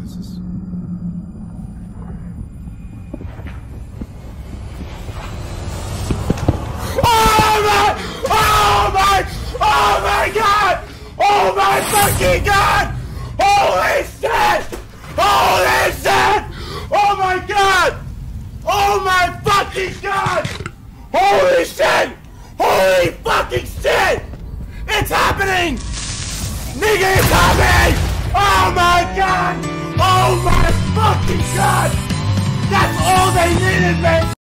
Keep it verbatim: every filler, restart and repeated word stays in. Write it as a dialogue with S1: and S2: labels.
S1: this is... Oh my! Oh my! Oh my God! Oh my fucking God! Holy shit! Holy shit! Oh my God! Oh my fucking God! Holy shit! Holy fucking shit! It's happening! Nigga, it's happening! Oh my God! Oh my fucking God! That's all they needed, man!